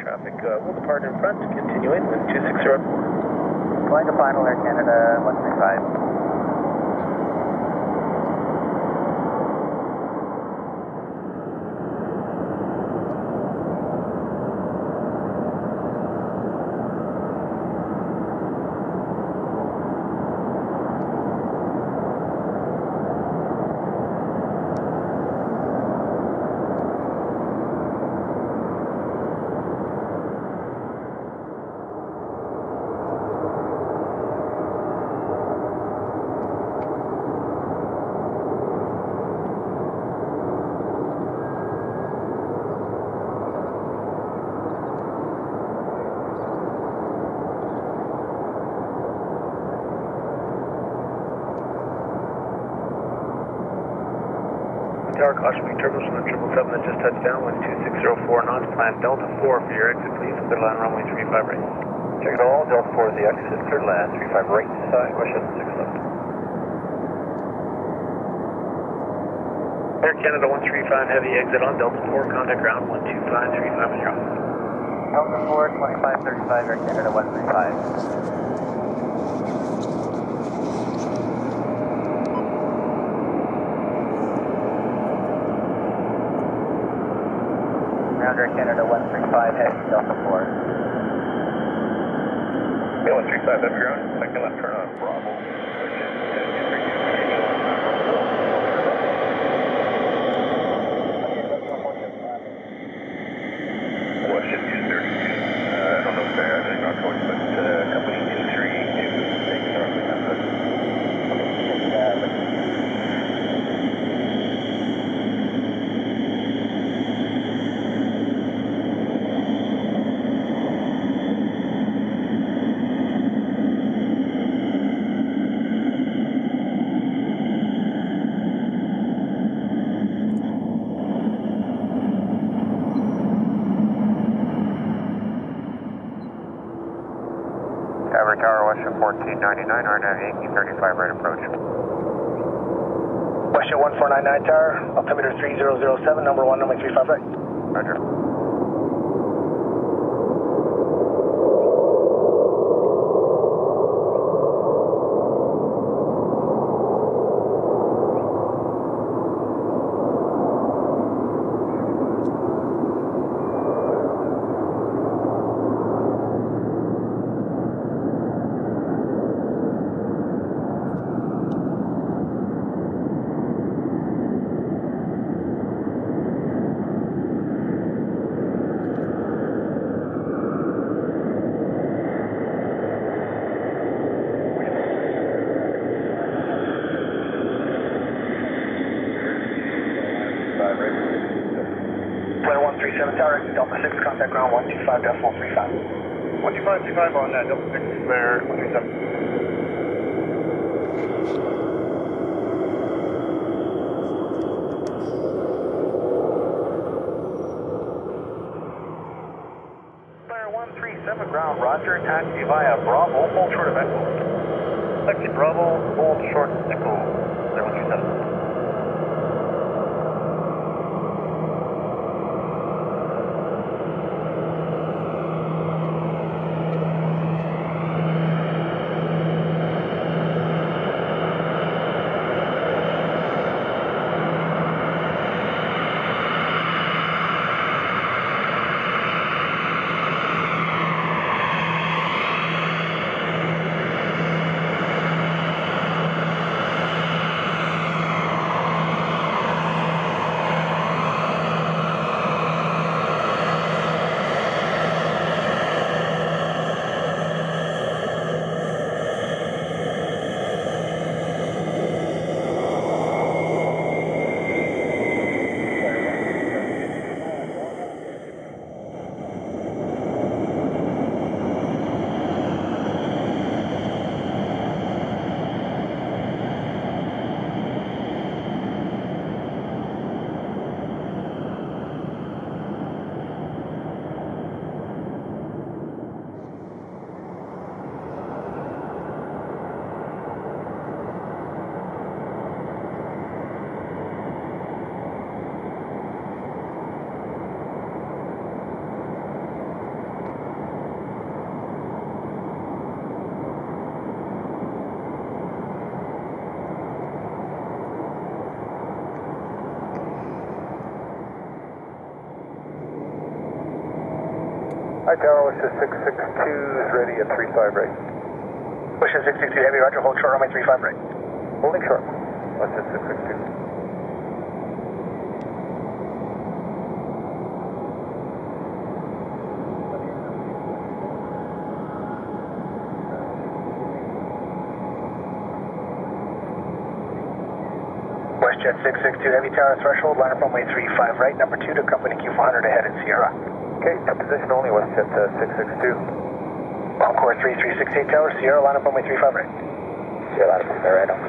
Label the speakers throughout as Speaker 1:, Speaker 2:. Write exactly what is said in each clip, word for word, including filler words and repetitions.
Speaker 1: traffic uh, will depart in front, continuing with two six zero four.
Speaker 2: Going to final Air Canada one three five.
Speaker 1: Tower, caution me, turbos from the triple seven that just touched down with two six zero four knots, plan Delta four for your exit, please, clear line runway three five right.
Speaker 3: Check it all, Delta four is the exit, clear line three five right side, wish it six left.
Speaker 1: Air Canada one three five, heavy exit on Delta four, contact ground one two five three five zero.
Speaker 2: Delta four, twenty-five thirty-five, Air Canada one three five. Air Canada one three five, heading Delta four.
Speaker 3: Yeah, one three five, up your own, second left turn on Bravo. Washington two thirty, uh, I don't know if they're actually not going, but uh, company two three, it was taken on the method. Calgary Tower, Western fourteen ninety-nine, R N A V eighteen thirty-five, right approach.
Speaker 4: Western one four nine nine Tower, altimeter three zero zero seven, number one, number three five right.
Speaker 3: Roger.
Speaker 4: Player one three seven Tower, Delta six, contact ground one two five decimal three five.
Speaker 3: one two five three five on uh, Delta six, Player one three seven.
Speaker 4: Player one three seven ground, roger, taxi via Bravo, hold short of Echo.
Speaker 3: Taxi Bravo, hold short, Echo, Player one three seven. Hi, Tower, West six six two is ready at three five right.
Speaker 2: West six six two Heavy, roger, hold short runway three five right.
Speaker 3: Holding short. West six six two.
Speaker 2: WestJet six six two Heavy, Tower threshold, line up runway three five right, number two to company Q four hundred ahead at Sierra.
Speaker 3: Okay, position only, WestJet uh, six six two.
Speaker 2: Encore three three six eight Tower, Sierra, line up runway three five right.
Speaker 3: Sierra, line up runway right on.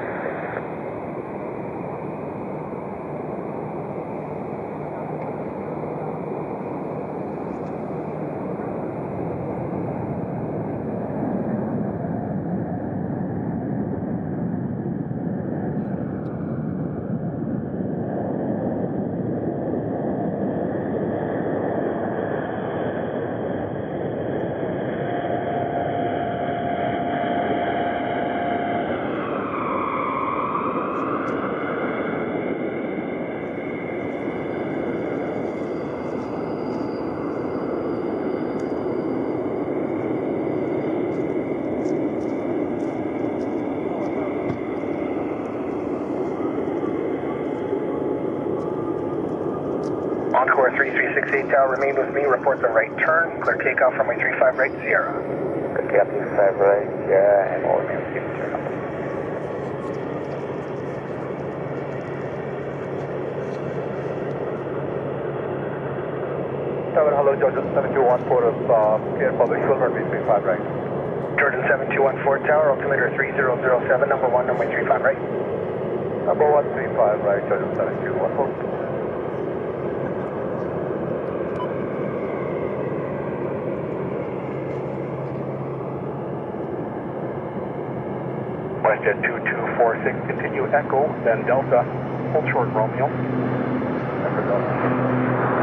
Speaker 2: Encore three three six eight Tower, remain with me, report the right turn, clear takeoff runway three five right, Sierra.
Speaker 3: Good takeoff, three five right, Sierra, and we'll remain with you, turn up. Seven, hello, Georgia seven two one four of uh, Air Public, full runway three five right.
Speaker 2: Jordan seven two one four Tower, altimeter three zero zero seven, number one, runway three five right.
Speaker 3: Number one, three five right, Georgia seven two one four.
Speaker 4: WestJet two two four six, continue Echo, then Delta, hold short Romeo.
Speaker 3: Number Delta.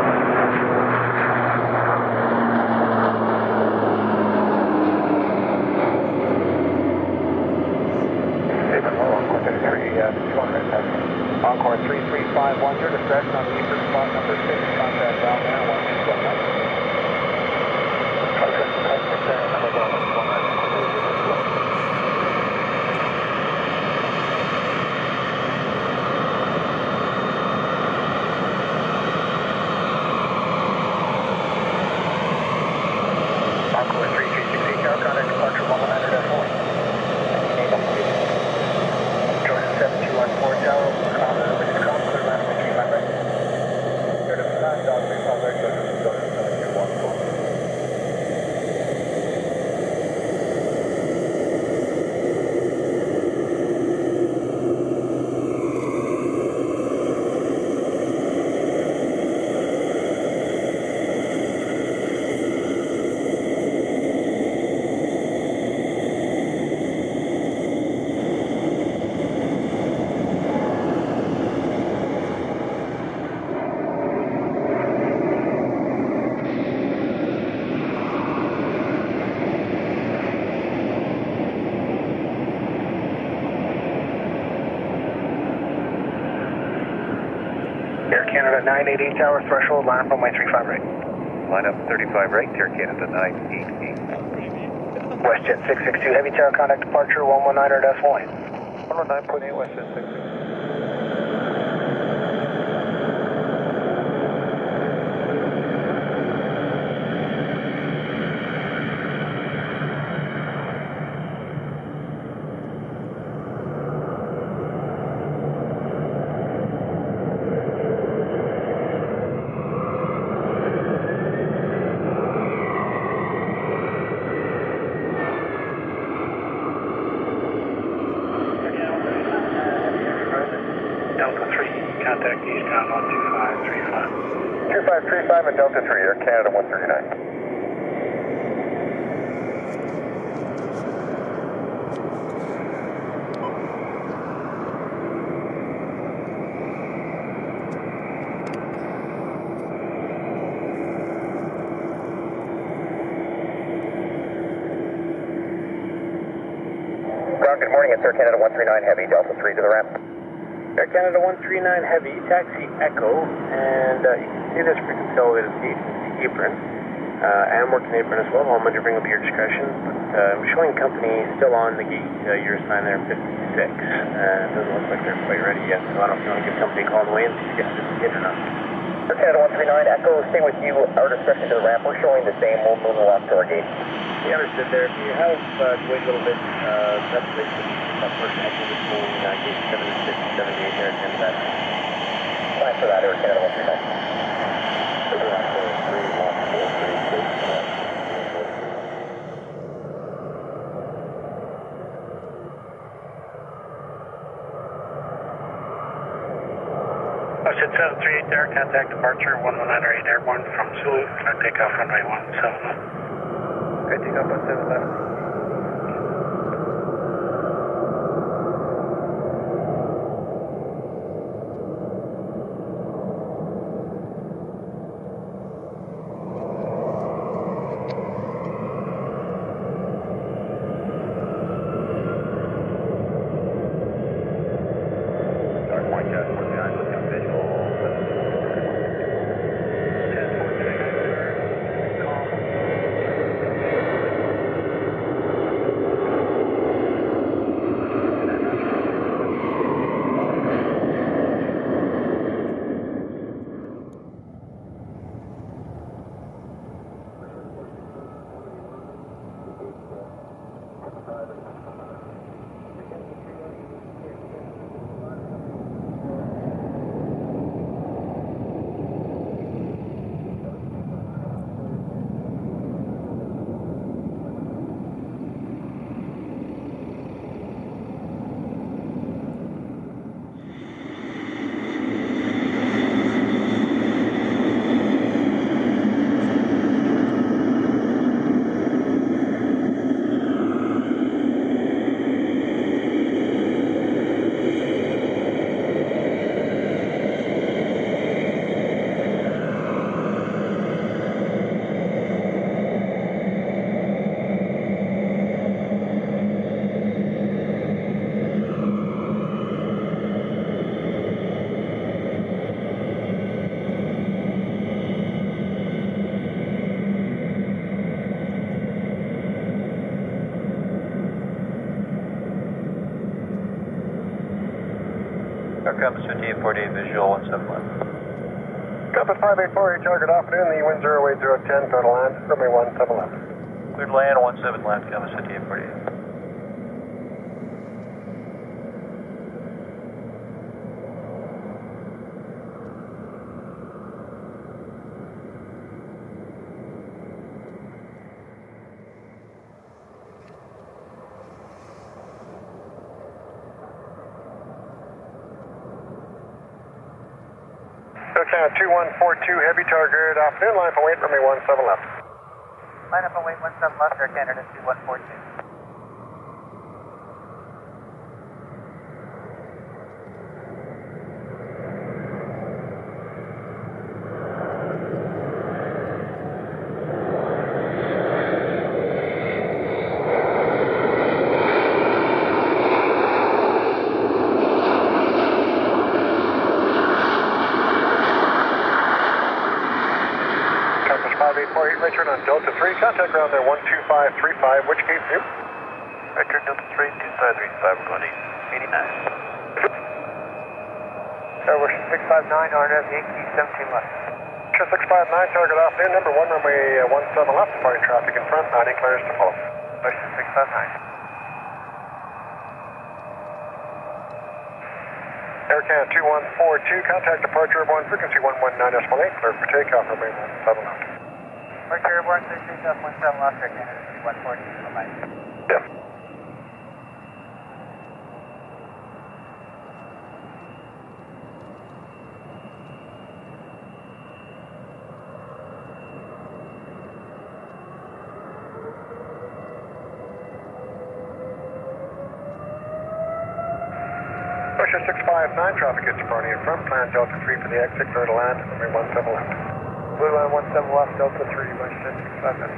Speaker 4: Encore three three five one zero, distraction on the eastern spot number six, contact down there, one two one nine.
Speaker 2: Encore three three six eight Tower, contact departure one one hundred at four. Jordan seven two one four Tower, contact number two, com, clear line number three five right.
Speaker 3: Jordan nine, Delta three five right, Jordan seven two one four.
Speaker 2: Air Canada nine eight eight Tower, threshold, line up runway three five right.
Speaker 3: Line up thirty-five right, Air Canada nine eight eight.
Speaker 2: WestJet six six two Heavy, Tower, contact departure one one nine hundred at four.
Speaker 3: one one nine point eight, WestJet six six.
Speaker 4: Delta three, contact eastbound one two five three five.
Speaker 3: two five three five and Delta three, Air Canada one thirty-nine.
Speaker 2: Ground, good morning, it's Air Canada one three nine Heavy, Delta three to the ramp. Air Canada one three nine Heavy, taxi Echo, and uh, you can see this pre-consolidated seat, the apron. Uh,
Speaker 1: Uh, I am working apron as well. I'll bring up your discretion. But uh, I'm showing company still on the gate. Uh, your sign there, fifty-six. Uh, doesn't look like they're quite ready yet. So I don't know if you want to give company a call on the way and see if you get in or not.
Speaker 2: Canada one three nine, Echo, stay with you. Our discretion to the ramp, we're showing the same. We'll move along to our gate.
Speaker 1: We understood there. If you have uh, to wait a little bit, uh, that's basically that first Echo between uh, gate seven and six, seventy-eight there at ten that.
Speaker 2: Fine for that, Air Canada one three nine.
Speaker 1: Ocean seven three eight there, contact departure one one nine eight airborne from Zulu. Can I take off runway one seven left? Okay, take off one seven left.
Speaker 5: Compass fifty-eight forty-eight, visual one seven left.
Speaker 2: Compass five eight four, target off and in, the wind zero eight zero ten, total land, runway one seven left.
Speaker 5: Cleared land, one seven left, Compass fifty-eight forty-eight.
Speaker 2: Air two one four two, heavy target off and in, line for wait, runway one seven left.
Speaker 6: Line up and wait one seven left, Air Canada two one four two.
Speaker 2: Return on Delta three, contact ground there one two five three five, which gate new?
Speaker 5: Return Delta three, two five three five, going eighty-nine.
Speaker 6: Air Worship six five nine, R F Yankee seventeen left.
Speaker 2: Sure six five nine, target off in, number one, runway uh, one seven left, departing traffic in front, nine clearance to follow.
Speaker 6: Worship six five nine.
Speaker 2: Air Canada two one four two, contact departure airborne frequency one one nine decimal eight, clear for takeoff, runway one seven left.
Speaker 6: Departure airborne, clear takeoff one seven left, Air Canada two one four two, bye-bye.
Speaker 2: Yes. six five nine, traffic is departing in front, plan Delta three for the exit, clear to land, runway one seven left.
Speaker 6: Blue line one seven left, Delta three, Western six five nine.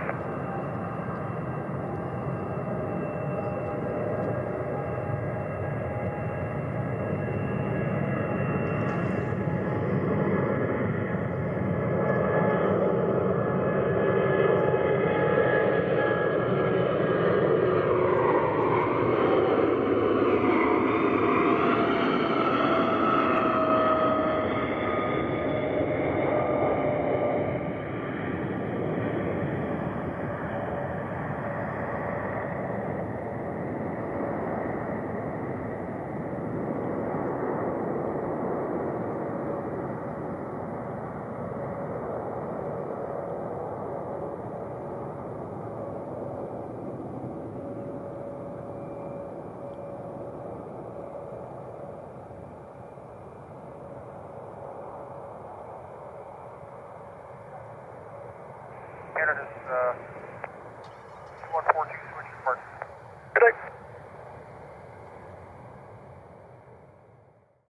Speaker 6: Canada's uh,